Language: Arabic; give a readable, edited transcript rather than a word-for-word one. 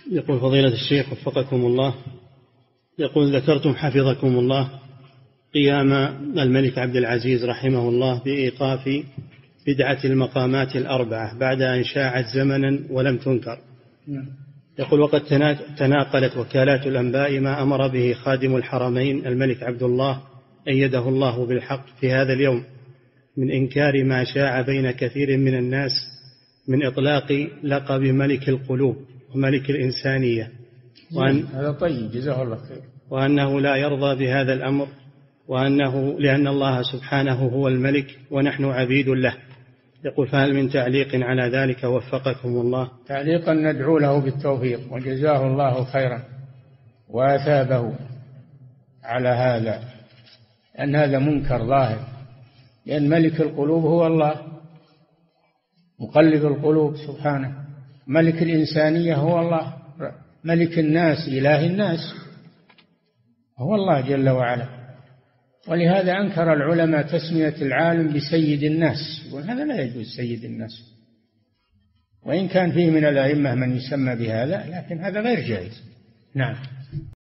يقول فضيلة الشيخ وفقكم الله، يقول ذكرتم حفظكم الله قيام الملك عبد العزيز رحمه الله بإيقاف بدعة المقامات الأربعة بعد أن شاعت زمنا ولم تنكر. يقول وقد تناقلت وكالات الأنباء ما أمر به خادم الحرمين الملك عبد الله أيده الله بالحق في هذا اليوم من إنكار ما شاع بين كثير من الناس من إطلاق لقب ملك القلوب وملك الإنسانية، هذا طيب جزاه الله خير، وأنه لا يرضى بهذا الأمر، لأن الله سبحانه هو الملك ونحن عبيد له. يقول فهل من تعليق على ذلك وفقكم الله؟ تعليقا ندعو له بالتوفيق وجزاه الله خيرا وأثابه على هذا، أن هذا منكر ظاهر، لأن ملك القلوب هو الله مقلب القلوب سبحانه، ملك الإنسانية هو الله، ملك الناس إله الناس هو الله جل وعلا. ولهذا أنكر العلماء تسمية العالم بسيد الناس، وهذا لا يجوز سيد الناس، وإن كان فيه من الأئمة من يسمى بهذا، لكن هذا غير جائز. نعم.